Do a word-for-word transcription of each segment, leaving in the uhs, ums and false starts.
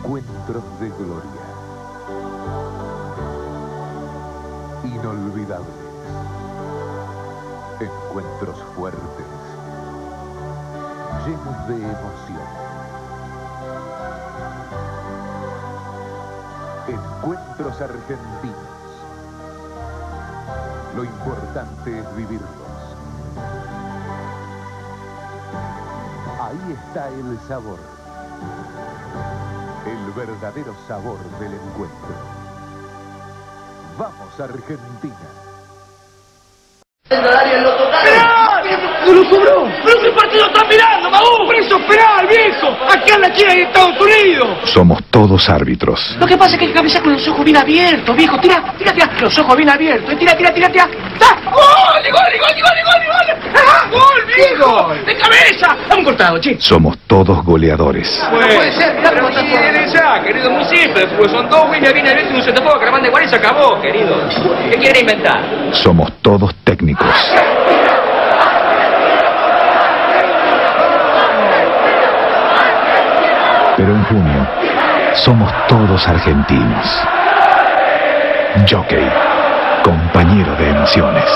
Encuentros de gloria. Inolvidables. Encuentros fuertes. Llenos de emoción. Encuentros argentinos. Lo importante es vivirlos. Ahí está el sabor. El verdadero sabor del encuentro. ¡Vamos, Argentina! El horario lo tocaron. ¡Se lo sobró! ¡Pero qué partido están mirando, Maú! ¡Pero eso es penal, viejo! ¡Aquí anda Chile y Estados Unidos! Somos todos árbitros. Lo que pasa es que hay que cabecear con los ojos bien abiertos, viejo. Tira, tira, tira. Los ojos bien abiertos. Tira, tira, tira, tira. ¡Ta! ¡Gol! ¡Gol, gol, gol, gol, gol! ¡Ah! ¡Gol, viejo! ¡De cabeza! ¡Dame un cortado, che! Somos todos goleadores. No puede ser, mirá Pero cómo sí, está es ya, querido, muy simple, pues son dos William viene abierto y un centrofondo que la manda igual y se acabó, querido. ¿Qué quiere inventar? Somos todos técnicos. Pero en junio, somos todos argentinos. Jockey, compañero de emociones.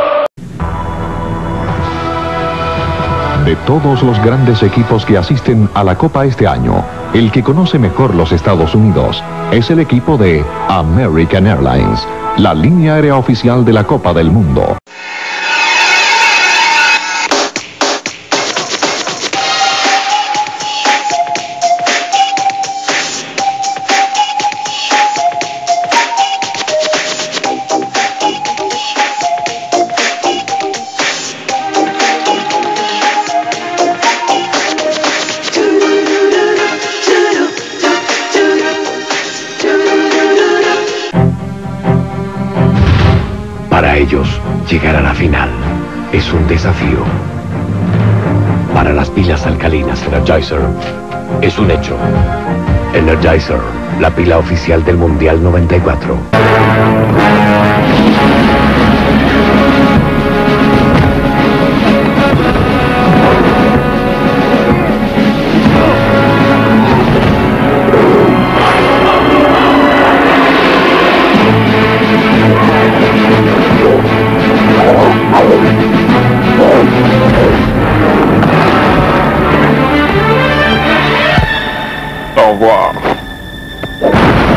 De todos los grandes equipos que asisten a la Copa este año, el que conoce mejor los Estados Unidos es el equipo de American Airlines, la línea aérea oficial de la Copa del Mundo. Para ellos, llegar a la final es un desafío. Para las pilas alcalinas Energizer, es un hecho. Energizer, la pila oficial del Mundial noventa y cuatro. Au revoir.